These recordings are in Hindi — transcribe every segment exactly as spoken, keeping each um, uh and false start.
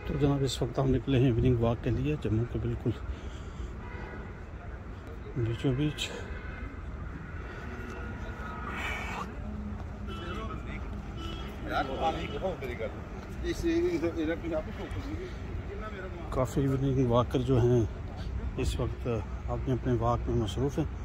तो जनाब इस वक्त हम निकले हैं इवनिंग वॉक के लिए जम्मू के बिल्कुल बीचों बीच। काफ़ी इवनिंग वॉकर जो हैं इस वक्त अपने अपने वॉक में मसरूफ़ हैं।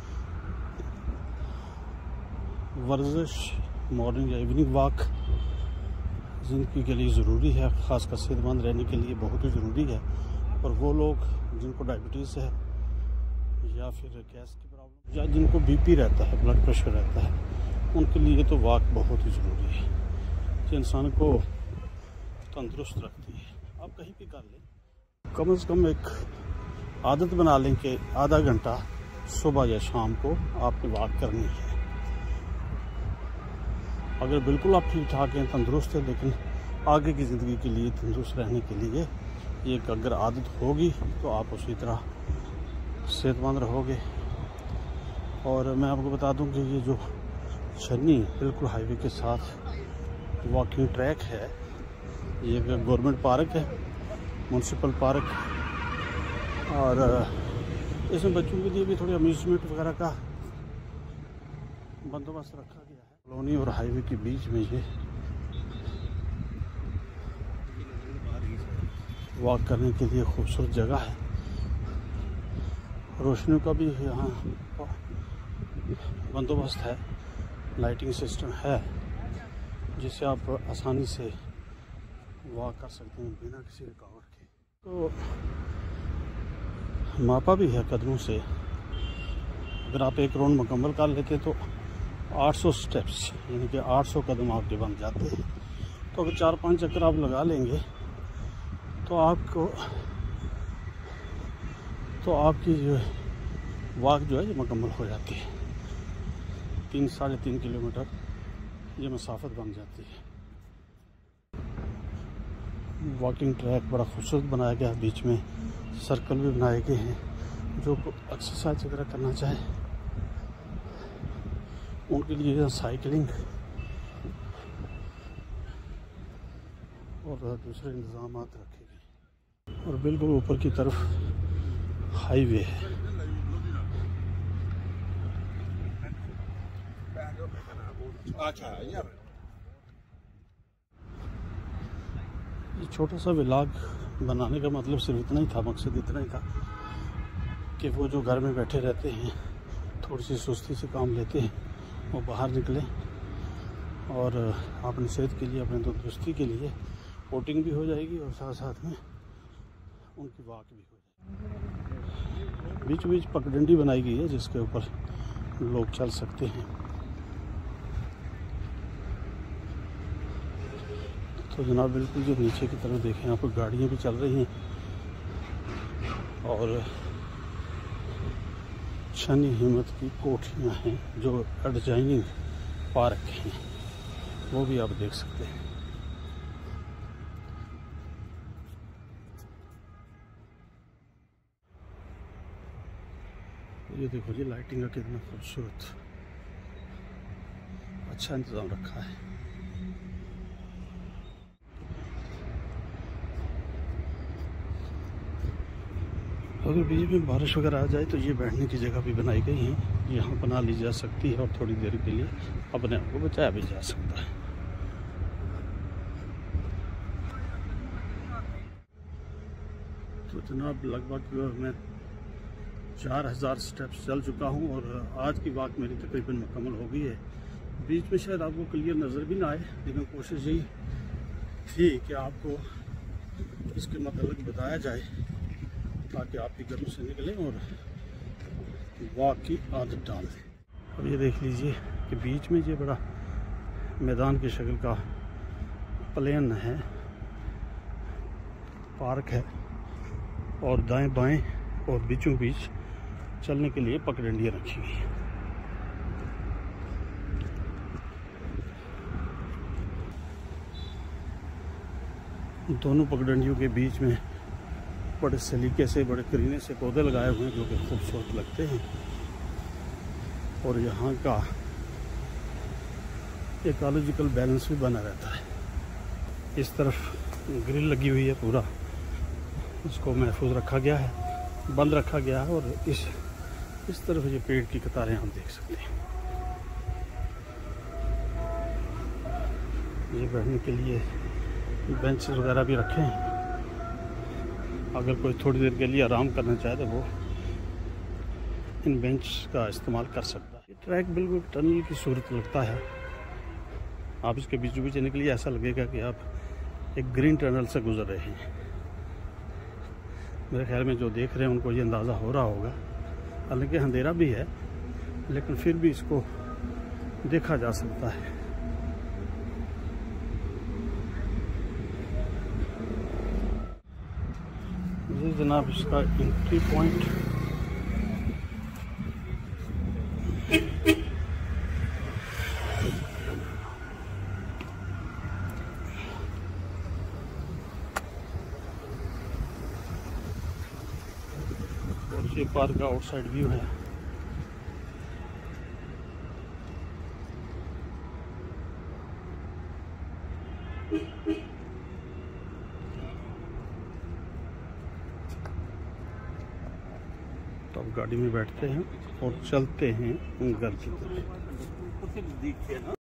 वर्जिश मॉर्निंग या इवनिंग वॉक ज़िंदगी के लिए ज़रूरी है, ख़ासकर सेहतमंद रहने के लिए बहुत ही ज़रूरी है। और वो लोग जिनको डायबिटीज़ है या फिर गैस की प्रॉब्लम या जिनको बीपी रहता है, ब्लड प्रेशर रहता है, उनके लिए तो वॉक बहुत ही ज़रूरी है कि इंसान को तंदुरुस्त रखती है। आप कहीं भी कर लें, कम से कम एक आदत बना लें कि आधा घंटा सुबह या शाम को आपने वॉक करनी है। अगर बिल्कुल आप ठीक ठाक हैं, तंदुरुस्त है, लेकिन आगे की ज़िंदगी के लिए तंदुरुस्त रहने के लिए ये अगर आदत होगी तो आप उसी तरह सेहतमंद रहोगे। और मैं आपको बता दूं कि ये जो छन्नी बिल्कुल हाईवे के साथ वॉकिंग ट्रैक है, ये गवर्नमेंट पार्क है, म्यूनसिपल पार्क, और इसमें बच्चों के लिए भी थोड़ी अम्यूज़मेंट वगैरह का बंदोबस्त रखा गया है। कॉलोनी और हाईवे के बीच में ये वॉक करने के लिए खूबसूरत जगह है। रोशनी का भी यहाँ बंदोबस्त है, लाइटिंग सिस्टम है, जिससे आप आसानी से वॉक कर सकते हैं बिना किसी रुकावट के। तो मापा भी है कदमों से। अगर आप एक राउंड मुकम्मल कर लेते तो आठ सौ स्टेप्स यानी कि आठ सौ कदम आपके बन जाते हैं। तो अगर चार पांच चक्कर आप लगा लेंगे तो आपको तो आपकी जो वॉक जो है ये मुकम्मल हो जाती है। तीन साढ़े तीन किलोमीटर ये मसाफत बन जाती है। वॉकिंग ट्रैक बड़ा खूबसूरत बनाया गया, बीच में सर्कल भी बनाए गए हैं। जो एक्सरसाइज वगैरह करना चाहे उनके लिए साइकिलिंग और दूसरे इंतजाम रखे गए। और बिल्कुल ऊपर की तरफ हाईवे है। ये छोटा सा व्लॉग बनाने का मतलब सिर्फ इतना ही था, मकसद इतना ही था कि वो जो घर में बैठे रहते हैं, थोड़ी सी सुस्ती से काम लेते हैं, वो बाहर निकलें और अपनी सेहत के लिए, अपनी तंदुरुस्ती के लिए वोटिंग भी हो जाएगी और साथ साथ में उनकी वॉक भी हो जाएगी। बीच बीच पगडंडी बनाई गई है जिसके ऊपर लोग चल सकते हैं। तो जनाब बिल्कुल जो नीचे की तरफ देखें, आपको गाड़ियाँ भी चल रही हैं और छन्नी हिम्मत की कोठियाँ हैं जो एडजाइनिंग पार्क हैं, वो भी आप देख सकते हैं। ये देखो जी लाइटिंग का कितना खूबसूरत अच्छा इंतज़ाम रखा है। अगर बीच में बारिश वगैरह आ जाए तो ये बैठने की जगह भी बनाई गई है, यहाँ बना ली जा सकती है और थोड़ी देर के लिए अपने आप को बचाया भी जा सकता है। तो जनाब लगभग मैं चार हज़ार स्टेप्स चल चुका हूँ और आज की वॉक मेरी तकरीबन मुकम्मल हो गई है। बीच में शायद आपको क्लियर नज़र भी ना आए, लेकिन कोशिश यही थी कि आपको इसके मतलब बताया जाए ताकि आप भी गर्म से निकलें और वॉक की आदत डाल दें। अब ये देख लीजिए कि बीच में ये बड़ा मैदान की शक्ल का प्लेन है, पार्क है, और दाएं बाएं और बीचों बीच चलने के लिए पगडंडियाँ रखी हुई हैं। दोनों पगडंडियों के बीच में बड़े सलीके से, बड़े करीने से पौधे लगाए हुए हैं जो कि खूबसूरत लगते हैं। और यहाँ का इकोलॉजिकल बैलेंस भी बना रहता है। इस तरफ ग्रिल लगी हुई है पूरा इसको महफूज रखा गया है, बंद रखा गया है। और इस इस तरफ ये पेड़ की कतारें आप देख सकते हैं। ये बैठने के लिए बेंच वगैरह भी रखे हैं, अगर कोई थोड़ी देर के लिए आराम करना चाहे तो वो इन बेंच का इस्तेमाल कर सकता है। ये ट्रैक बिल्कुल टनल की सूरत लगता है। आप इसके बीचों बीच निकलिए, ऐसा लगेगा कि आप एक ग्रीन टनल से गुजर रहे हैं। मेरे ख्याल में जो देख रहे हैं उनको ये अंदाज़ा हो रहा होगा, हालांकि अंधेरा भी है लेकिन फिर भी इसको देखा जा सकता है। ये जनाब इसका एंट्री पॉइंट। और ये पार्क का आउटसाइड व्यू है। तो अब गाड़ी में बैठते हैं और चलते हैं घर की तरफ।